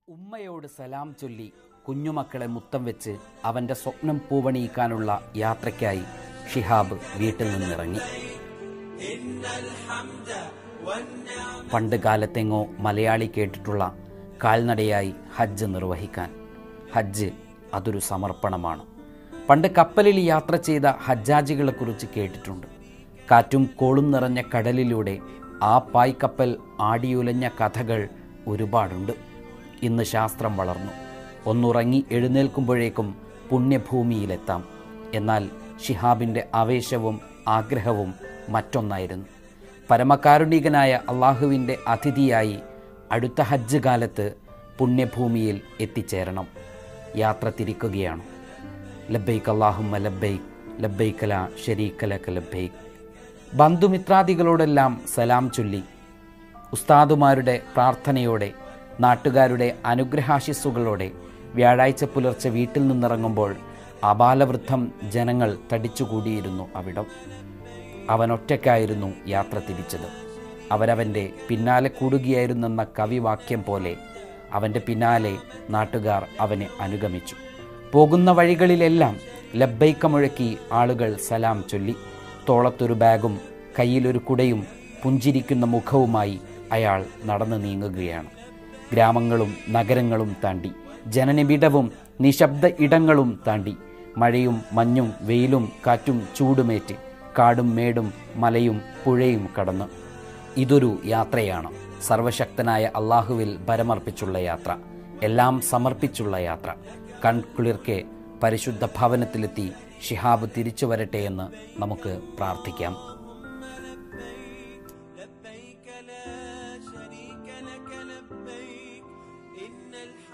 ഉമ്മയോട് സലാം ചൊല്ലി കുഞ്ഞുമക്കളെ മുത്തം വെച്ച് അവൻ്റെ സ്വപ്നം പൂവണിയിക്കാനുള്ള യാത്രയ്ക്കായി ഷിഹാബ് വീട്ടിൽ നിന്നിറങ്ങി. പണ്ട് കാലത്തെങ്ങോ മലയാളി കേട്ടിട്ടുള്ള കാൽനടയായി ഹജ്ജ് നിർവഹിക്കാൻ. ഹജ്ജ് അതൊരു സമർപ്പണമാണ്. പണ്ട് കപ്പലിൽ യാത്ര ചെയ്ത ഹജ്ജാജികളെക്കുറിച്ച് കേട്ടിട്ടുണ്ട്. കാറ്റും കോളും നിറഞ്ഞ കടലിലൂടെ ആ പായ്ക്കപ്പൽ ആടിയുലഞ്ഞ കഥകൾ ഒരുപാടുണ്ട്. ഇന്ന് ശാസ്ത്രം വളർന്നു. ഒന്നുറങ്ങി എഴുന്നേൽക്കുമ്പോഴേക്കും പുണ്യഭൂമിയിലെത്താം. എന്നാൽ ഷിഹാബിൻ്റെ ആവേശവും ആഗ്രഹവും മറ്റൊന്നായിരുന്നു. പരമകാരുണികനായ അള്ളാഹുവിൻ്റെ അതിഥിയായി അടുത്ത ഹജ്ജ് കാലത്ത് പുണ്യഭൂമിയിൽ എത്തിച്ചേരണം. യാത്ര തിരിക്കുകയാണ്. ലബ്ബൈക്ക് അല്ലാഹുമ്മ ലബ്ബൈക്ക് ലബ്ബൈക ലാ ശരീക ലക ലബ്ബൈക്ക്. ബന്ധുമിത്രാദികളോടെല്ലാം സലാം ചൊല്ലി, ഉസ്താദുമാരുടെ പ്രാർത്ഥനയോടെ, നാട്ടുകാരുടെ അനുഗ്രഹാശിസ്സുകളോടെ വ്യാഴാഴ്ച പുലർച്ചെ വീട്ടിൽ നിന്നിറങ്ങുമ്പോൾ ആബാലവൃദ്ധം ജനങ്ങൾ തടിച്ചുകൂടിയിരുന്നു അവിടം. അവനൊറ്റയ്ക്കായിരുന്നു യാത്ര തിരിച്ചത്. അവരവൻ്റെ പിന്നാലെ കൂടുകയായിരുന്നെന്ന കവിവാക്യം പോലെ അവൻ്റെ പിന്നാലെ നാട്ടുകാർ അവനെ അനുഗമിച്ചു. പോകുന്ന വഴികളിലെല്ലാം ലബ്ബൈക്ക മുഴക്കി ആളുകൾ സലാം ചൊല്ലി. തോളത്തൊരു ബാഗും കയ്യിലൊരു കുടയും പുഞ്ചിരിക്കുന്ന മുഖവുമായി അയാൾ നടന്നു നീങ്ങുകയാണ്. ഗ്രാമങ്ങളും നഗരങ്ങളും താണ്ടി, ജനനിബിഡവും നിശബ്ദ ഇടങ്ങളും താണ്ടി, മഴയും മഞ്ഞും വെയിലും കാറ്റും ചൂടുമേറ്റ്, കാടും മേടും മലയും പുഴയും കടന്ന്. ഇതൊരു യാത്രയാണ്. സർവശക്തനായ അള്ളാഹുവിൽ ഭരമർപ്പിച്ചുള്ള യാത്ര, എല്ലാം സമർപ്പിച്ചുള്ള യാത്ര. കൺകുളിർക്കെ പരിശുദ്ധ ഭവനത്തിലെത്തി ഷിഹാബ് തിരിച്ചു വരട്ടെ എന്ന് നമുക്ക് പ്രാർത്ഥിക്കാം. لبيك لا شريك لك لبيك إن